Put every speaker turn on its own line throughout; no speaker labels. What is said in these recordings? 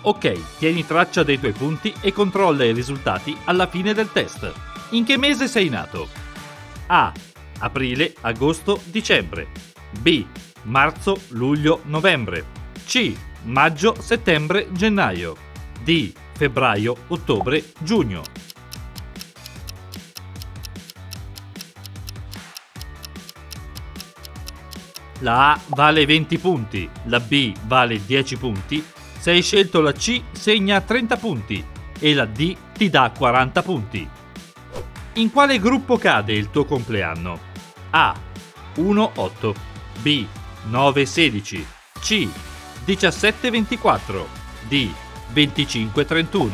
Ok, tieni traccia dei tuoi punti e controlla i risultati alla fine del test. In che mese sei nato? A. Aprile, agosto, dicembre. B. Marzo, luglio, novembre. C. Maggio, settembre, gennaio. D. Febbraio, ottobre, giugno. La A vale 20 punti, la B vale 10 punti, se hai scelto la C segna 30 punti e la D ti dà 40 punti. In quale gruppo cade il tuo compleanno? A. 1-8, B. 9-16, C. 17-24, D. 25-31.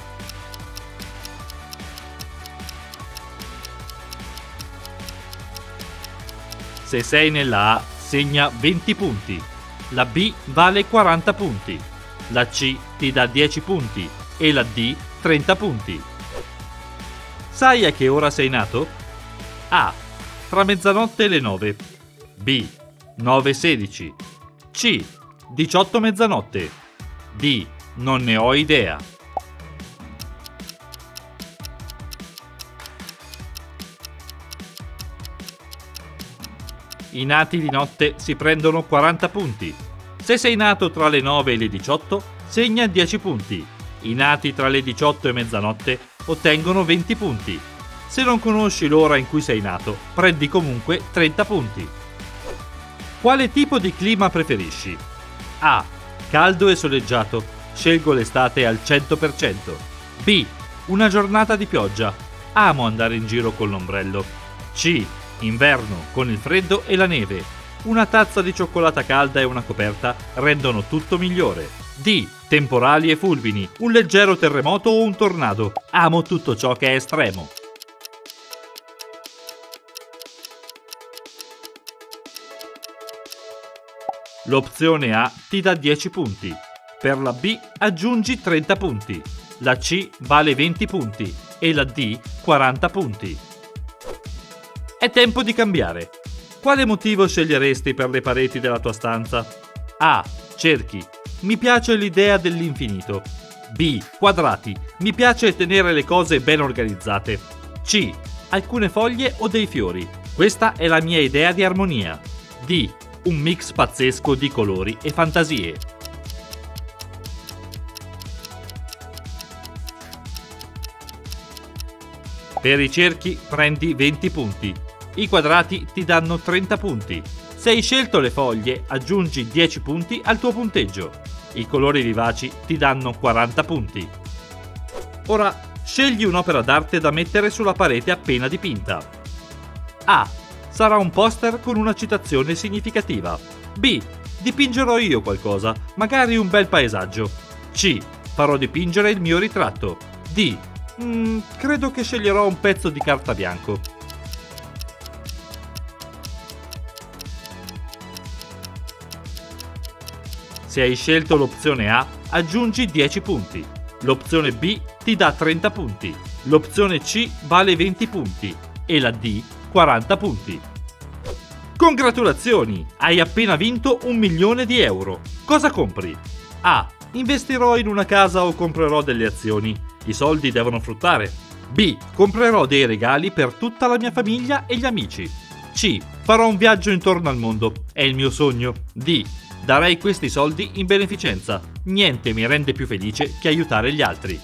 Se sei nella A, segna 20 punti, la B vale 40 punti, la C ti dà 10 punti e la D 30 punti. Sai a che ora sei nato? A. Tra mezzanotte e le 9. B. 9:16. C. 18 mezzanotte. D. Non ne ho idea. I nati di notte si prendono 40 punti. Se sei nato tra le 9 e le 18, segna 10 punti. I nati tra le 18 e mezzanotte ottengono 20 punti. Se non conosci l'ora in cui sei nato, prendi comunque 30 punti. Quale tipo di clima preferisci? A. Caldo e soleggiato. Scelgo l'estate al 100%. B. Una giornata di pioggia. Amo andare in giro con l'ombrello. C. Inverno, con il freddo e la neve. Una tazza di cioccolata calda e una coperta rendono tutto migliore. D. Temporali e fulmini, un leggero terremoto o un tornado. Amo tutto ciò che è estremo. L'opzione A ti dà 10 punti. Per la B aggiungi 30 punti. La C vale 20 punti e la D 40 punti. È tempo di cambiare. Quale motivo sceglieresti per le pareti della tua stanza? A. Cerchi. Mi piace l'idea dell'infinito. B. Quadrati. Mi piace tenere le cose ben organizzate. C. Alcune foglie o dei fiori. Questa è la mia idea di armonia. D. Un mix pazzesco di colori e fantasie. Per i cerchi prendi 20 punti. I quadrati ti danno 30 punti. Se hai scelto le foglie, aggiungi 10 punti al tuo punteggio. I colori vivaci ti danno 40 punti. Ora, scegli un'opera d'arte da mettere sulla parete appena dipinta. A. Sarà un poster con una citazione significativa. B. Dipingerò io qualcosa, magari un bel paesaggio. C. Farò dipingere il mio ritratto. D. Credo che sceglierò un pezzo di carta bianco. Se hai scelto l'opzione A, aggiungi 10 punti. L'opzione B ti dà 30 punti. L'opzione C vale 20 punti e la D 40 punti. Congratulazioni! Hai appena vinto 1 milione di euro. Cosa compri? A. Investirò in una casa o comprerò delle azioni. I soldi devono fruttare. B. Comprerò dei regali per tutta la mia famiglia e gli amici. C. Farò un viaggio intorno al mondo. È il mio sogno. D. Darei questi soldi in beneficenza. Niente mi rende più felice che aiutare gli altri.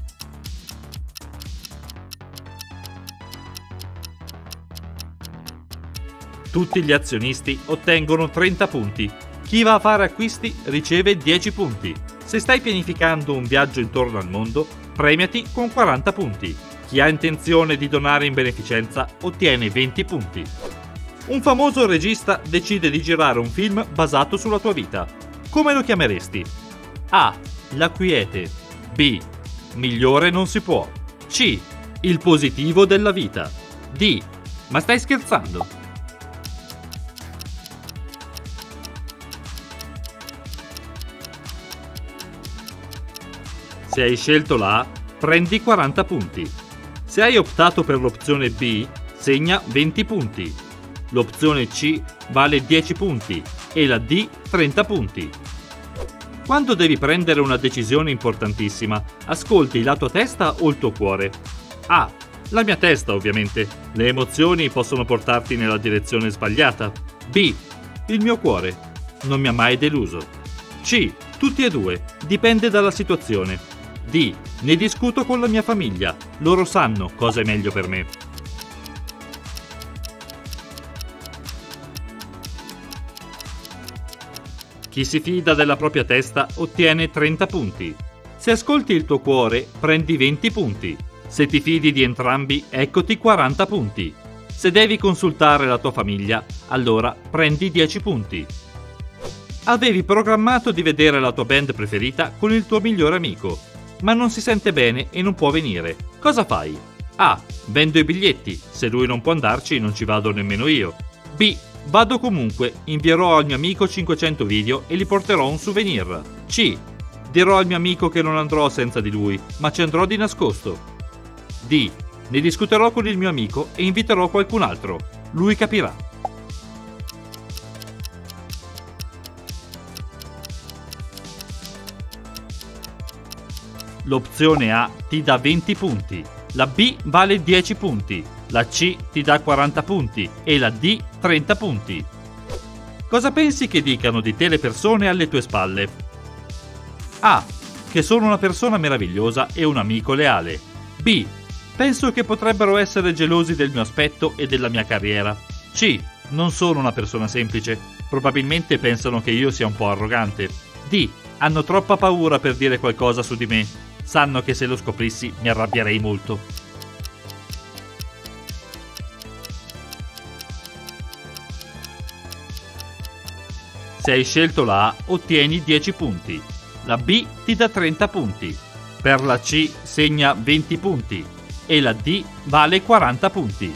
Tutti gli azionisti ottengono 30 punti. Chi va a fare acquisti riceve 10 punti. Se stai pianificando un viaggio intorno al mondo, premiati con 40 punti. Chi ha intenzione di donare in beneficenza ottiene 20 punti. Un famoso regista decide di girare un film basato sulla tua vita. Come lo chiameresti? A. La quiete. B. Migliore non si può. C. Il positivo della vita. D. Ma stai scherzando? Se hai scelto la A, prendi 40 punti. Se hai optato per l'opzione B, segna 20 punti. L'opzione C vale 10 punti e la D 30 punti. Quando devi prendere una decisione importantissima, ascolti la tua testa o il tuo cuore? A. La mia testa, ovviamente. Le emozioni possono portarti nella direzione sbagliata. B. Il mio cuore. Non mi ha mai deluso. C. Tutti e due. Dipende dalla situazione. D. Ne discuto con la mia famiglia. Loro sanno cosa è meglio per me. Chi si fida della propria testa ottiene 30 punti. Se ascolti il tuo cuore, prendi 20 punti. Se ti fidi di entrambi, eccoti 40 punti. Se devi consultare la tua famiglia, allora prendi 10 punti. Avevi programmato di vedere la tua band preferita con il tuo migliore amico, ma non si sente bene e non può venire. Cosa fai? A. Vendo i biglietti. Se lui non può andarci, non ci vado nemmeno io. B. Vado comunque, invierò al mio amico 500 video e gli porterò un souvenir. C. Dirò al mio amico che non andrò senza di lui, ma ci andrò di nascosto. D. Ne discuterò con il mio amico e inviterò qualcun altro. Lui capirà. L'opzione A ti dà 20 punti, la B vale 10 punti, la C ti dà 40 punti e la D 30 punti. Cosa pensi che dicano di te le persone alle tue spalle? A. Che sono una persona meravigliosa e un amico leale. B. Penso che potrebbero essere gelosi del mio aspetto e della mia carriera. C. Non sono una persona semplice. Probabilmente pensano che io sia un po' arrogante. D. Hanno troppa paura per dire qualcosa su di me. Sanno che se lo scoprissi mi arrabbierei molto. Se hai scelto la A, ottieni 10 punti. La B ti dà 30 punti. Per la C segna 20 punti. E la D vale 40 punti.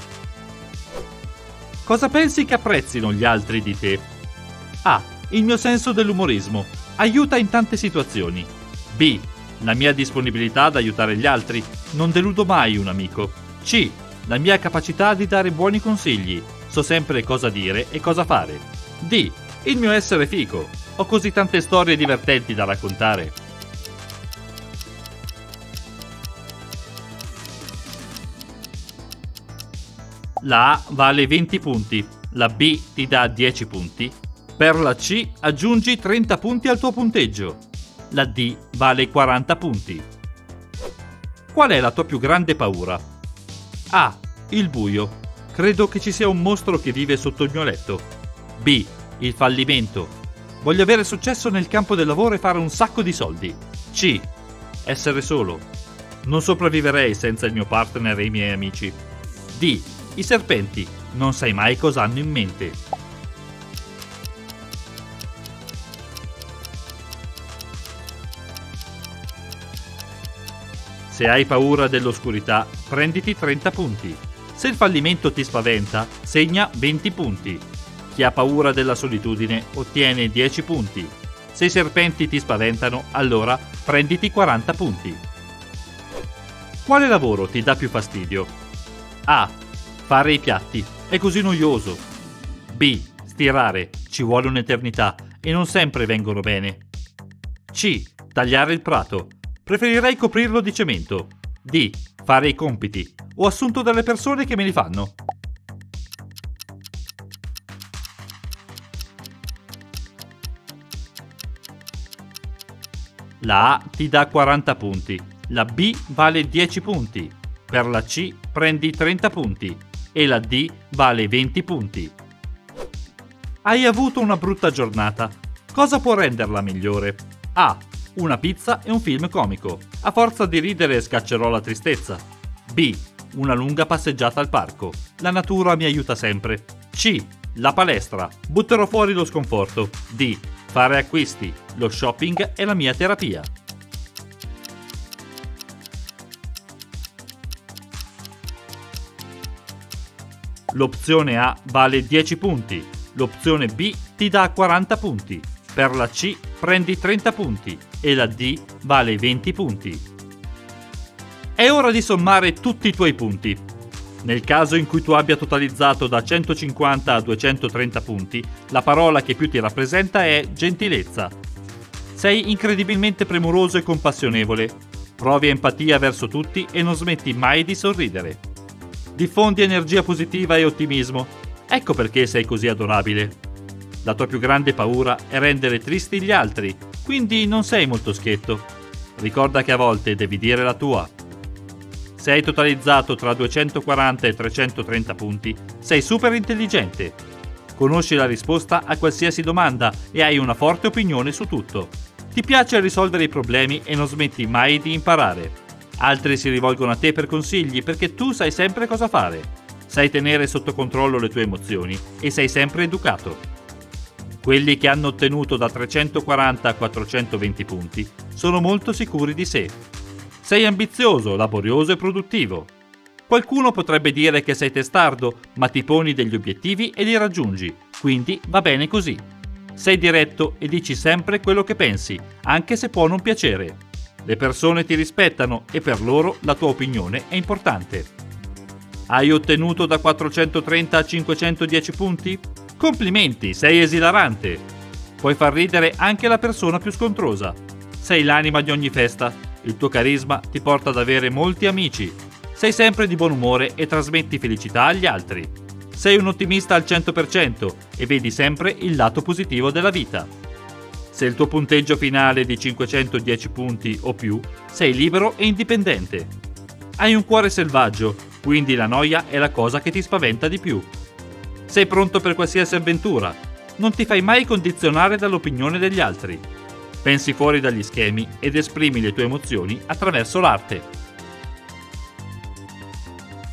Cosa pensi che apprezzino gli altri di te? A. Il mio senso dell'umorismo. Aiuta in tante situazioni. B. La mia disponibilità ad aiutare gli altri. Non deludo mai un amico. C. La mia capacità di dare buoni consigli. So sempre cosa dire e cosa fare. D. Il mio essere fico. Ho così tante storie divertenti da raccontare. La A vale 20 punti, la B ti dà 10 punti. Per la C aggiungi 30 punti al tuo punteggio. La D vale 40 punti. Qual è la tua più grande paura? A. Il buio. Credo che ci sia un mostro che vive sotto il mio letto. B. Il fallimento. Voglio avere successo nel campo del lavoro e fare un sacco di soldi. C. Essere solo. Non sopravviverei senza il mio partner e i miei amici. D. I serpenti. Non sai mai cosa hanno in mente. Se hai paura dell'oscurità, prenditi 30 punti. Se il fallimento ti spaventa, segna 20 punti. Chi ha paura della solitudine ottiene 10 punti. Se i serpenti ti spaventano, allora prenditi 40 punti. Quale lavoro ti dà più fastidio? A. Fare i piatti. È così noioso. B. Stirare. Ci vuole un'eternità e non sempre vengono bene. C. Tagliare il prato. Preferirei coprirlo di cemento. D. Fare i compiti. Ho assunto delle persone che me li fanno. La A ti dà 40 punti, la B vale 10 punti, per la C prendi 30 punti e la D vale 20 punti. Hai avuto una brutta giornata. Cosa può renderla migliore? A. Una pizza e un film comico. A forza di ridere scaccerò la tristezza. B. Una lunga passeggiata al parco. La natura mi aiuta sempre. C. La palestra. Butterò fuori lo sconforto. D. Fare acquisti. Lo shopping è la mia terapia. L'opzione A vale 10 punti. L'opzione B ti dà 40 punti. Per la C prendi 30 punti e la D vale 20 punti. È ora di sommare tutti i tuoi punti. Nel caso in cui tu abbia totalizzato da 150 a 230 punti, la parola che più ti rappresenta è gentilezza. Sei incredibilmente premuroso e compassionevole. Provi empatia verso tutti e non smetti mai di sorridere. Diffondi energia positiva e ottimismo. Ecco perché sei così adorabile. La tua più grande paura è rendere tristi gli altri, quindi non sei molto schietto. Ricorda che a volte devi dire la tua. Se hai totalizzato tra 240 e 330 punti, sei super intelligente. Conosci la risposta a qualsiasi domanda e hai una forte opinione su tutto. Ti piace risolvere i problemi e non smetti mai di imparare. Altri si rivolgono a te per consigli perché tu sai sempre cosa fare. Sai tenere sotto controllo le tue emozioni e sei sempre educato. Quelli che hanno ottenuto da 340 a 420 punti sono molto sicuri di sé. Sei ambizioso, laborioso e produttivo. Qualcuno potrebbe dire che sei testardo, ma ti poni degli obiettivi e li raggiungi, quindi va bene così. Sei diretto e dici sempre quello che pensi, anche se può non piacere. Le persone ti rispettano e per loro la tua opinione è importante. Hai ottenuto da 430 a 510 punti? Complimenti, sei esilarante. Puoi far ridere anche la persona più scontrosa. Sei l'anima di ogni festa. Il tuo carisma ti porta ad avere molti amici. Sei sempre di buon umore e trasmetti felicità agli altri. Sei un ottimista al 100% e vedi sempre il lato positivo della vita. Se il tuo punteggio finale è di 510 punti o più, sei libero e indipendente. Hai un cuore selvaggio, quindi la noia è la cosa che ti spaventa di più. Sei pronto per qualsiasi avventura. Non ti fai mai condizionare dall'opinione degli altri. Pensi fuori dagli schemi ed esprimi le tue emozioni attraverso l'arte.